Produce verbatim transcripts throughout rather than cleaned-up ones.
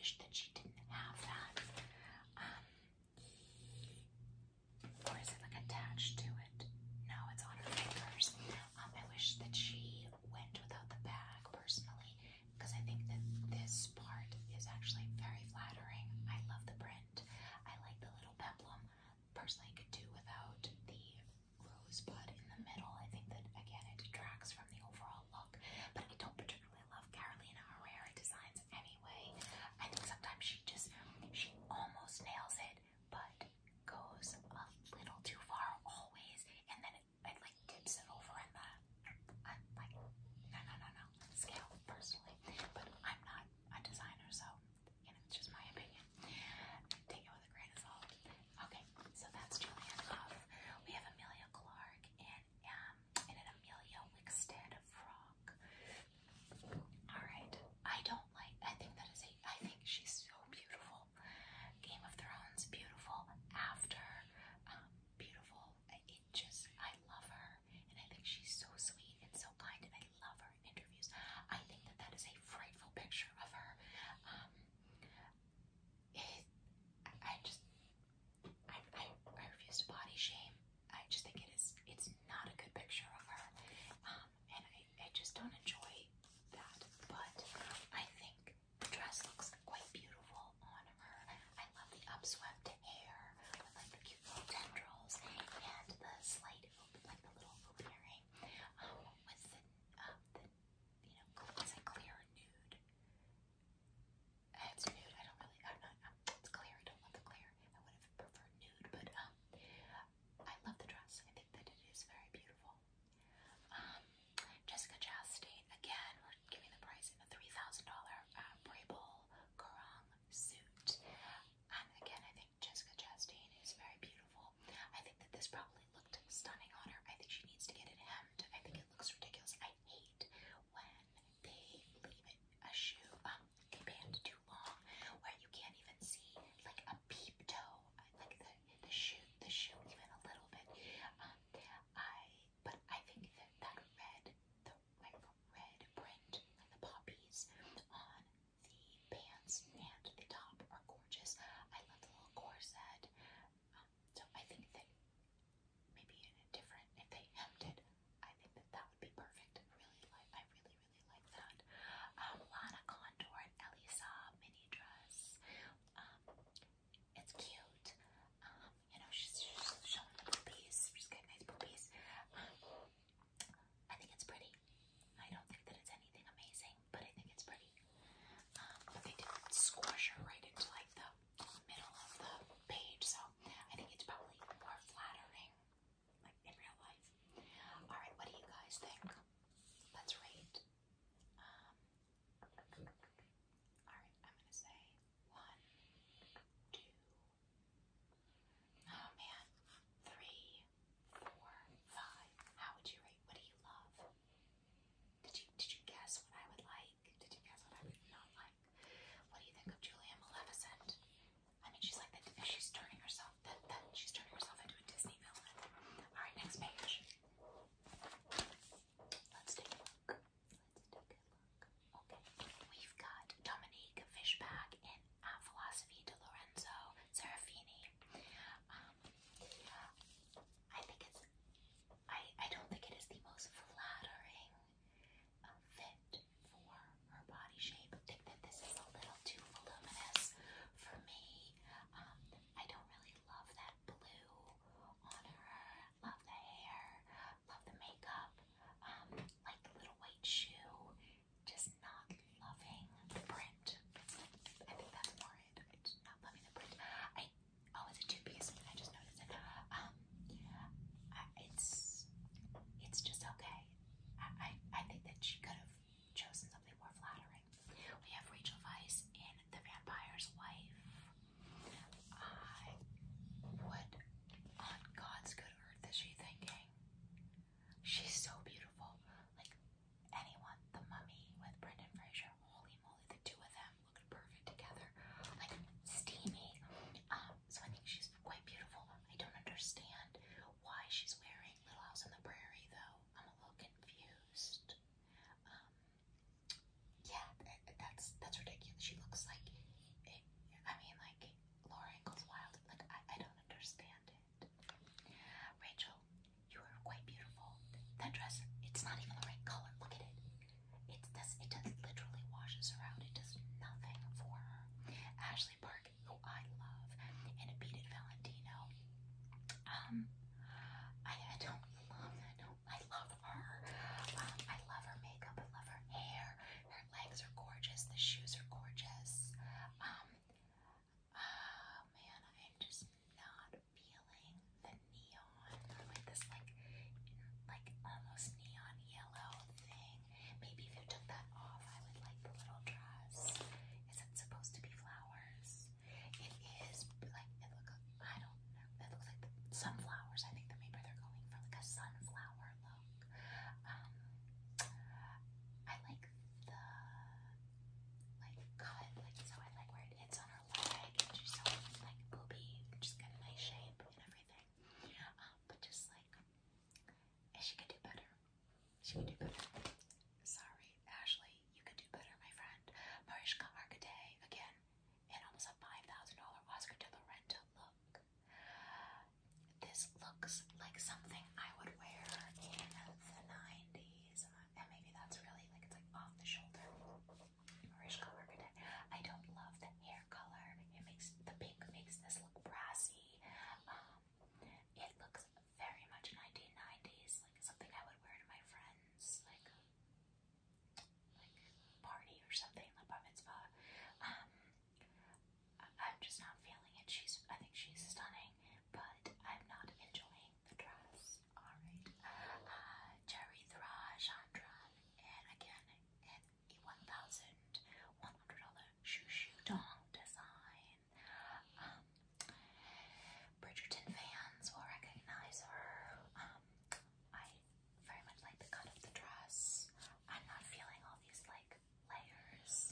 wish that she didn't have that. Um, or is it like attached to it? No, it's on her fingers. Um, I wish that she went without the bag personally, because I think that this part is actually very flattering. I love the print. I like the little peplum. Personally, could do without the rosebud in the middle. I think that, again, it detracts from the overall look. But I don't particularly love Carolina Herrera designs anyway. I think sometimes she just, she almost nails it, but goes a little too far always, and then it, it like tips it over in the, I'm like, no, no, no, no, scale, personally. But I'm not a designer, so, you know, it's just my opinion. Take it with a grain of salt. Okay, so that's Julianne Hough. We have Amelia Clark, and Ashley Park, who I love, in a beaded Valentino. Um, I, I don't love, I don't, I love her. Um, I love her makeup, I love her hair, her legs are gorgeous, the shoes are gorgeous. Um, oh man, I'm just not feeling the neon, or like this like, like almost neon yellow thing. Maybe if you took that off, I would like the little dress. Is it supposed to be flowers? It is, like, it look, I don't know, it looks like the sunflowers. I think that maybe they're going for like a sunflower look. Um, I like the, like, cut, like, so I like where it hits on her leg, and she's so, like, booby, just got a nice shape and everything. Um, but just, like, she could do better. She could do better. Sorry, Ashley, you could do better, my friend. Mariska Hargitay, again, in almost a five thousand dollar Oscar de la Renta look. This looks like something I would wear in the nineties, and maybe that's really, like, it's like off the shoulder. Mariska Hargitay. I don't love the hair color. It makes, the pink makes this look brassy. Um, it looks very much nineteen nineties, like something I would wear to my friends, like, like party or something, like bar mitzvah. Um, I- I'm just not feeling it. She's, I think she's stunning, but I'm not enjoying the dress. Alright. Uh, Jerry thru, Chandran, and again, an one thousand one hundred dollar Shu Shu Dong design. Um, Bridgerton fans will recognize her. Um, I very much like the cut of the dress. I'm not feeling all these, like, layers.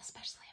especially